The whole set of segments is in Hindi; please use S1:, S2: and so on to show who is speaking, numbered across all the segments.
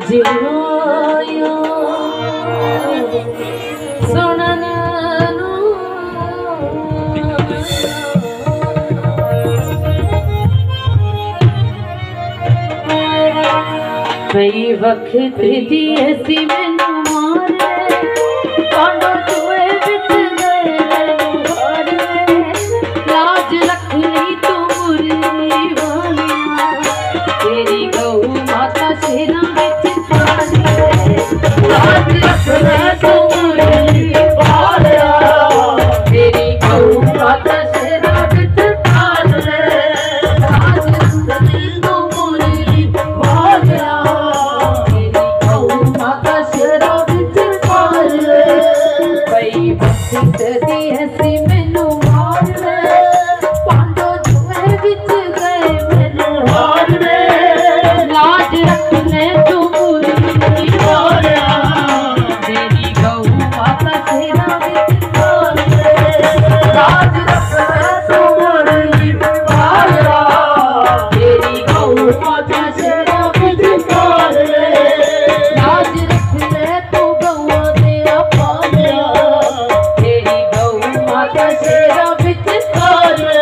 S1: जियो सुनन कई वक्त दी ऐसी मैनू मारे कांडो चूहे बिच गए मैनू हारे लाज रख ली तू मुरली वालिया तेरी गौ माता शेरा बिच पाले लाज रख ले तू मुरली वालिया तेरी गौ माता शेरा बिच पाले लाज रख ले तू मुरली वालिया दी ऐसी मैनू मार ले पांडो जुए बिच गए मैनू हार ले लाज रख ले तू मुरली वालिया तेरी गौ माता शेरा बिच पाल ले लाज रख ले तू मुरली वालिया तेरी गौ माता शेरा बिच पाल ले लाज रख ले तू गौआ दे पालिया माता शेरा बिच पाले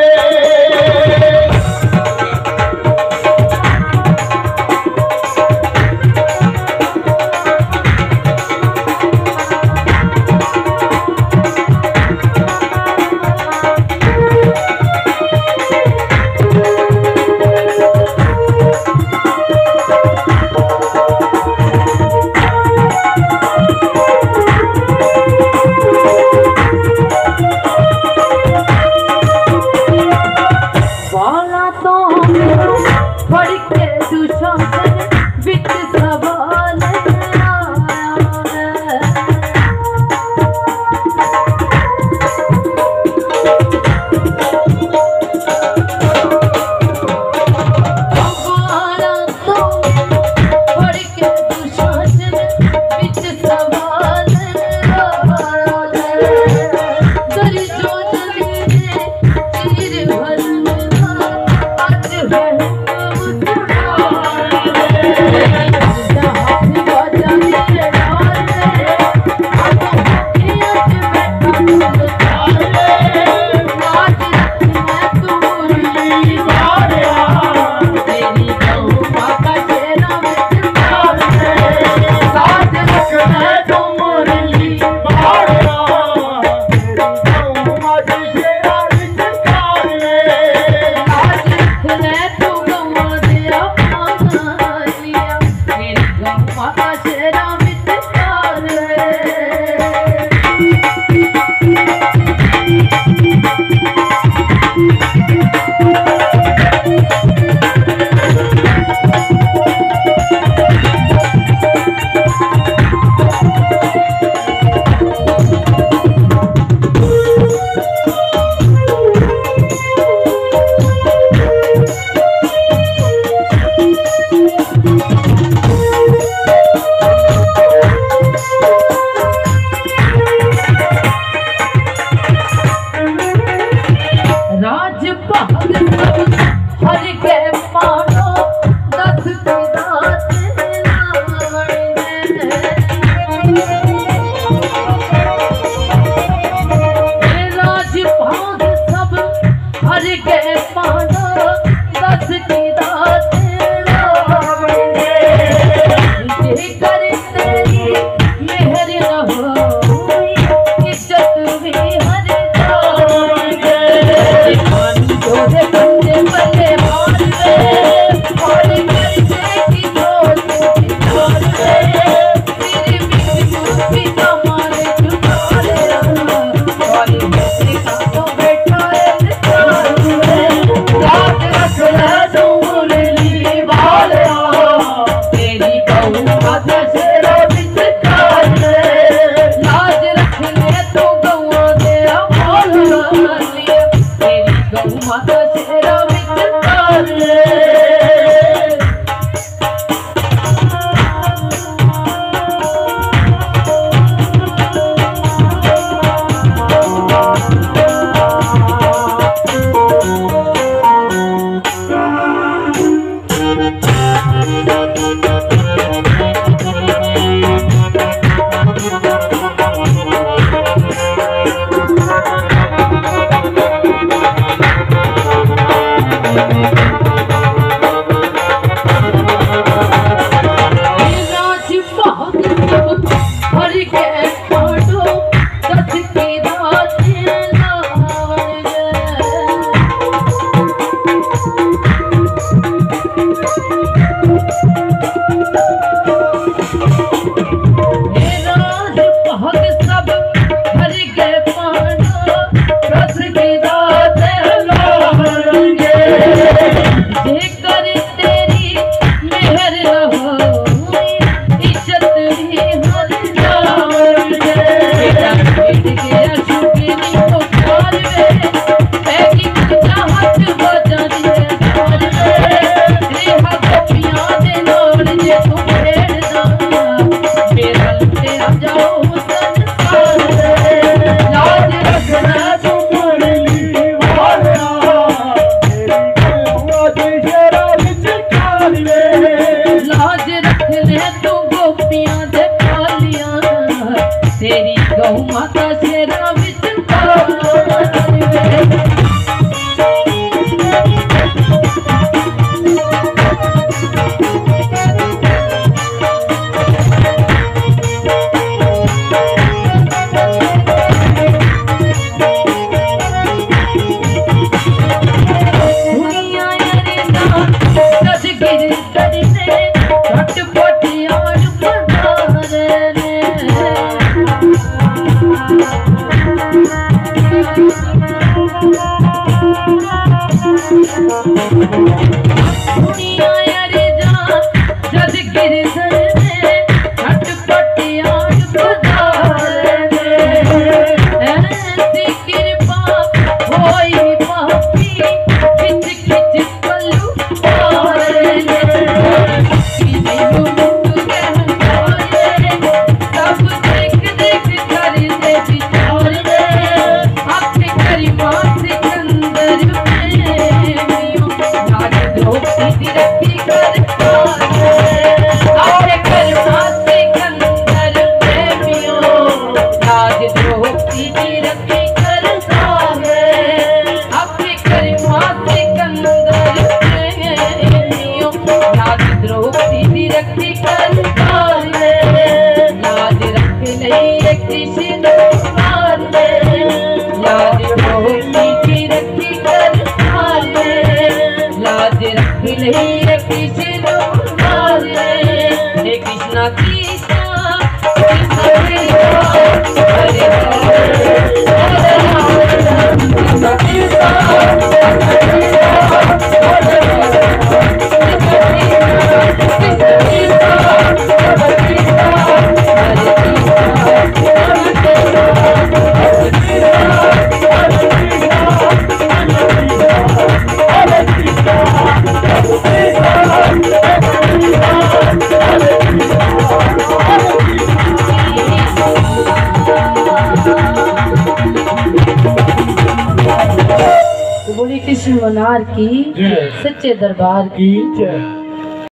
S1: मनार की
S2: जय।
S1: सच्चे दरबार की
S2: जय।